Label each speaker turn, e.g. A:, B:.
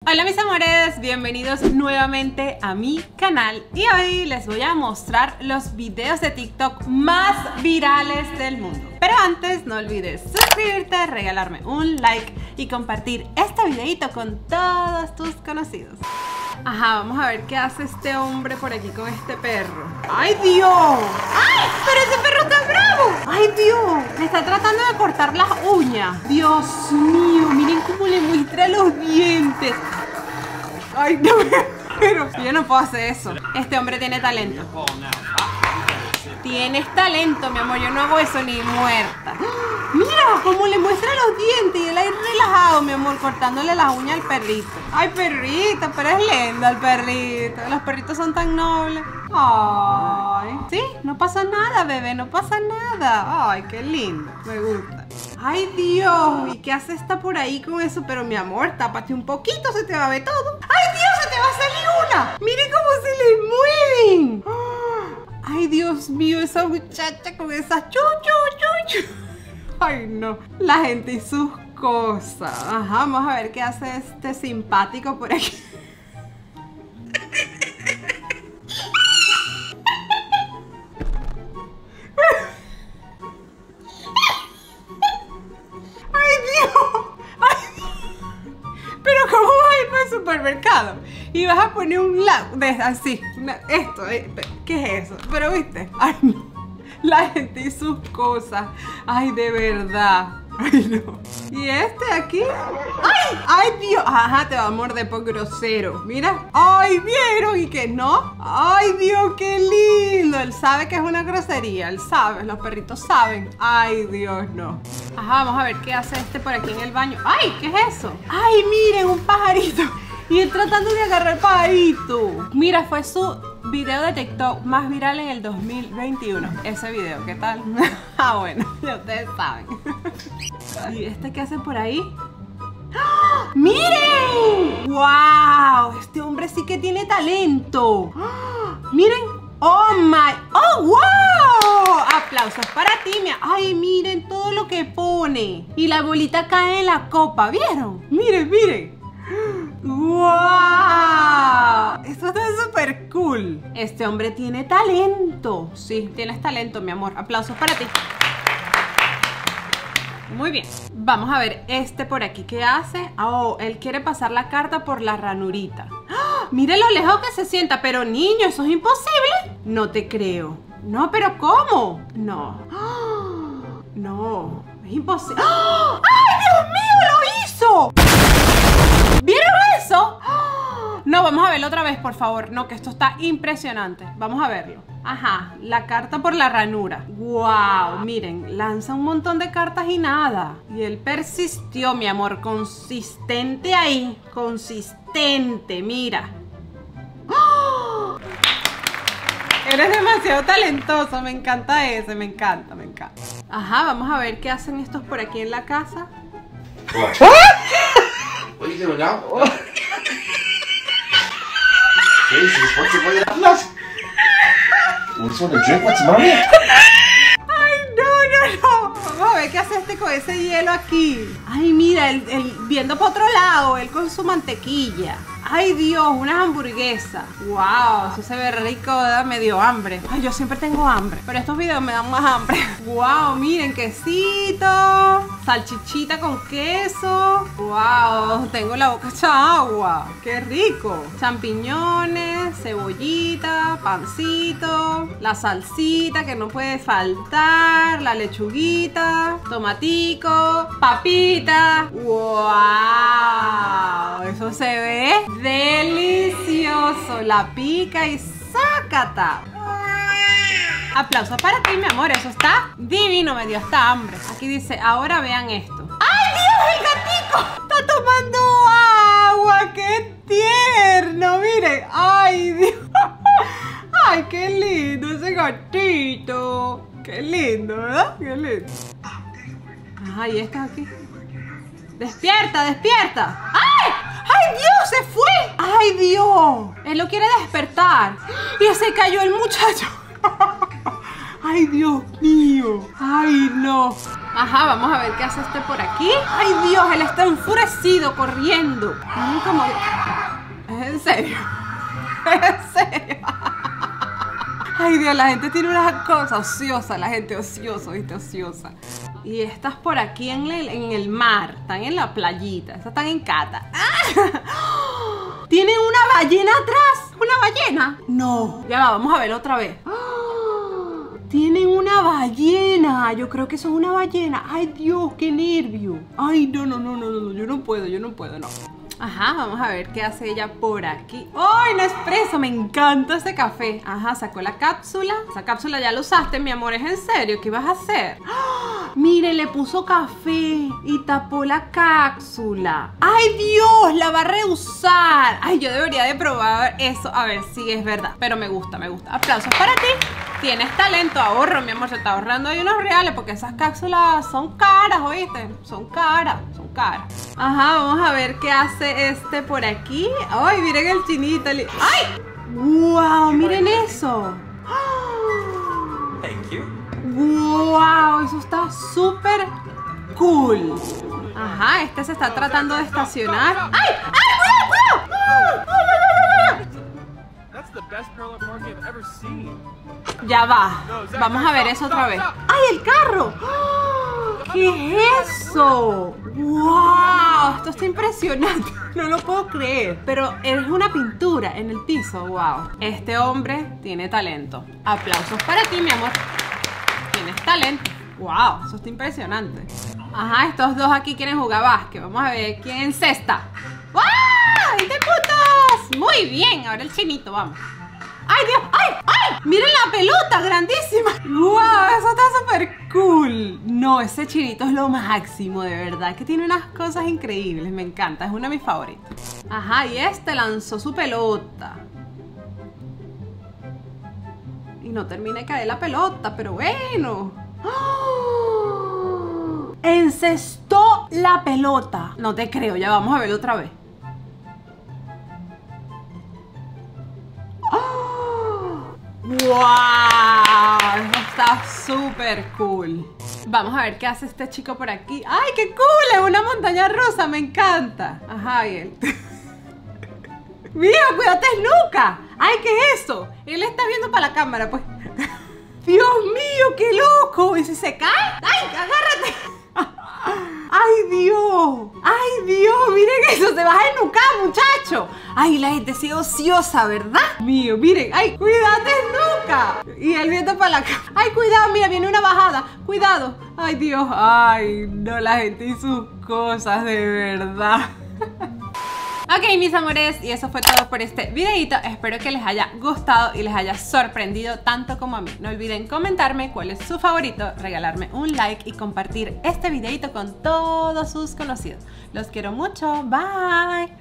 A: Hola mis amores, bienvenidos nuevamente a mi canal y hoy les voy a mostrar los videos de TikTok más virales del mundo. Pero antes no olvides suscribirte, regalarme un like y compartir este videito con todos tus conocidos. Ajá, vamos a ver qué hace este hombre por aquí con este perro. ¡Ay, Dios! ¡Ay! ¡Pero ese perro está bravo! ¡Ay, Dios! Me está tratando de cortar las uñas. Dios mío, miren cómo le muestra los dientes. ¡Ay, no! Pero yo no puedo hacer eso. Este hombre tiene talento. Tienes talento, mi amor. Yo no hago eso ni muerta. Mira cómo le muestra los dientes y él ahí relajado, mi amor, cortándole las uñas al perrito. Ay, perrito, pero es lindo el perrito. Los perritos son tan nobles. Ay, sí, no pasa nada, bebé, no pasa nada. Ay, qué lindo, me gusta. Ay, Dios, ¿y qué hace esta por ahí con eso? Pero mi amor, tápate un poquito, se te va a ver todo. ¡Ay, Dios, se te va a salir una! ¡Miren cómo se le mueven! Ay, Dios mío, esa muchacha con esas chuchu. Ay, no. La gente y sus cosas. Ajá, vamos a ver qué hace este simpático por aquí. Ay, Dios. Ay, pero ¿cómo vas a ir para el supermercado? Y vas a poner un lado de así. Esto, ¿qué es eso? Pero viste. Ay, no. La gente y sus cosas. Ay, de verdad. Ay, no. ¿Y este aquí? ¡Ay! ¡Ay, Dios! Ajá, te va a morder por grosero. Mira. ¡Ay, vieron! ¿Y qué no? ¡Ay, Dios, qué lindo! Él sabe que es una grosería. Él sabe. Los perritos saben. ¡Ay, Dios, no! Ajá, vamos a ver qué hace este por aquí en el baño. ¡Ay! ¿Qué es eso? ¡Ay, miren! Un pajarito. Y él tratando de agarrar pajarito. Mira, fue su video de TikTok más viral en el 2021. Ese video, ¿qué tal? Ah, bueno, ya ustedes saben. ¿Y este qué hace por ahí? ¡Ah! ¡Miren! ¡Wow! Este hombre sí que tiene talento. ¡Ah! ¡Miren! ¡Oh, my! ¡Oh, wow! Aplausos para ti, mía. ¡Ay, miren todo lo que pone! Y la bolita cae en la copa, ¿vieron? ¡Miren, miren! ¡Wow! Esto está súper cool. Este hombre tiene talento. Sí, tienes talento, mi amor. Aplausos para ti. Muy bien. Vamos a ver este por aquí. ¿Qué hace? Oh, él quiere pasar la carta por la ranurita. ¡Ah! Mire lo lejos que se sienta. Pero niño, ¿eso es imposible? No te creo. No, pero ¿cómo? No. ¡Ah! No, es imposible. ¡Ah! ¡Ay, Dios mío! ¡Lo hizo! ¿Vieron eso? No, vamos a verlo otra vez, por favor. No, que esto está impresionante. Vamos a verlo. Ajá, la carta por la ranura. Wow, miren, lanza un montón de cartas y nada. Y él persistió, mi amor, consistente ahí. Consistente, mira. ¡Oh! Eres demasiado talentoso, me encanta ese, me encanta. Ajá, vamos a ver qué hacen estos por aquí en la casa.
B: What are you doing now? Jesus, what's the way that looks? What's on the drink? What's mommy?
A: Ay, no. Vamos a ver qué hace este con ese hielo aquí. Ay, mira, él viendo para otro lado, él con su mantequilla. Ay, Dios, unas hamburguesas. Wow, eso se ve rico, me dio hambre. Ay, yo siempre tengo hambre, pero estos videos me dan más hambre. Wow, miren, quesito, salchichita con queso. Wow, tengo la boca hecha agua. Qué rico. Champiñones, cebollita, pancito, la salsita que no puede faltar, la lechuguita, tomatico, papita. Wow, eso se ve delicioso. La pica y sácata. Aplausos para ti, mi amor. Eso está divino. Me dio hasta hambre. Aquí dice, ahora vean esto. ¡Ay, Dios! ¡El gatico! ¡Está tomando agua! ¡Qué tierno! Miren. ¡Ay, Dios! ¡Ay, qué lindo ese gatito! ¡Qué lindo!, ¿verdad? ¡Qué lindo! ¡Ay, está aquí! ¡Despierta, despierta! ¡Ay! ¡Ay, Dios! ¡Se fue! ¡Ay, Dios! Él lo quiere despertar. Y se cayó el muchacho. ¡Ay, Dios mío! ¡Ay, no! Ajá, vamos a ver qué hace este por aquí. ¡Ay, Dios! Él está enfurecido corriendo. Como ¿Es en serio? ¿Es en serio? Ay, Dios, la gente tiene unas cosas ociosas, la gente ociosa, ¿viste? Ociosa. Y estas por aquí en el mar, están en la playita, estas están en Cata. ¡Ah! ¿Tienen una ballena atrás? ¿Una ballena? No, ya va, vamos a verlo otra vez. ¡Ah! Tienen una ballena, yo creo que eso es una ballena. Ay, Dios, qué nervio. Ay, no, yo no puedo, no. Ajá, vamos a ver qué hace ella por aquí. ¡Ay, Nespresso! Me encanta ese café. Ajá, sacó la cápsula. Esa cápsula ya la usaste, mi amor. ¿Es en serio? ¿Qué vas a hacer? ¡Ah! Mire, le puso café y tapó la cápsula. ¡Ay, Dios! La va a reusar. Ay, yo debería de probar eso. A ver si es verdad. Pero me gusta. Aplausos para ti. Tienes talento, ahorro, mi amor. Se está ahorrando ahí unos reales porque esas cápsulas son caras, ¿oíste? Son caras. Ajá, vamos a ver qué hace este por aquí. Ay, miren el chinito. ¡Ay! ¡Wow! Miren eso.
C: Thank you.
A: ¡Wow! Eso está súper cool. Ajá, este se está tratando de estacionar. ¡Ay! ¡Ay! ¡Cuidado!
C: That's the best parallel parking I've ever seen.
A: Ya va. Vamos a ver eso otra vez. ¡Ay, el carro! ¿Qué es eso? ¡Wow! Esto está impresionante. No lo puedo creer. Pero es una pintura en el piso. ¡Wow! Este hombre tiene talento. Aplausos para ti, mi amor. Tienes talento. ¡Wow! Eso está impresionante. Ajá, estos dos aquí quieren jugar básquet. Vamos a ver quién encesta. ¡Wow! ¡20 puntos! Muy bien. Ahora el chinito, vamos. ¡Ay, Dios! ¡Ay! ¡Ay! ¡Miren la pelota! ¡Grandísima! ¡Wow! Eso está súper cool. No, ese chinito es lo máximo, de verdad. Que tiene unas cosas increíbles. Me encanta. Es uno de mis favoritos. Ajá, y este lanzó su pelota. Y no termina de caer la pelota, pero bueno. ¡Oh! Encestó la pelota. No te creo. Ya vamos a verlo otra vez. ¡Wow! Eso está súper cool. Vamos a ver qué hace este chico por aquí. ¡Ay, qué cool! Es una montaña rusa, me encanta. Ajá, y él. ¡Mira, cuídate, Luca! ¡Ay, qué es eso! Él está viendo para la cámara, pues. ¡Dios mío, qué loco! ¿Y si se cae? ¡Ay, agárrate! ¡Ay, Dios! ¡Ay, Dios! ¡Miren eso! ¡Se va a enucar, muchacho! ¡Ay, la gente sigue ociosa, ¿verdad? Mío, miren. ¡Ay, cuídate, Nuca! Y él viendo para la cara. ¡Ay, cuidado! Mira, viene una bajada. ¡Cuidado! ¡Ay, Dios! ¡Ay, no! La gente y sus cosas, de verdad. Ok, mis amores, y eso fue todo por este videito. Espero que les haya gustado y les haya sorprendido tanto como a mí. No olviden comentarme cuál es su favorito, regalarme un like y compartir este videito con todos sus conocidos. Los quiero mucho. Bye.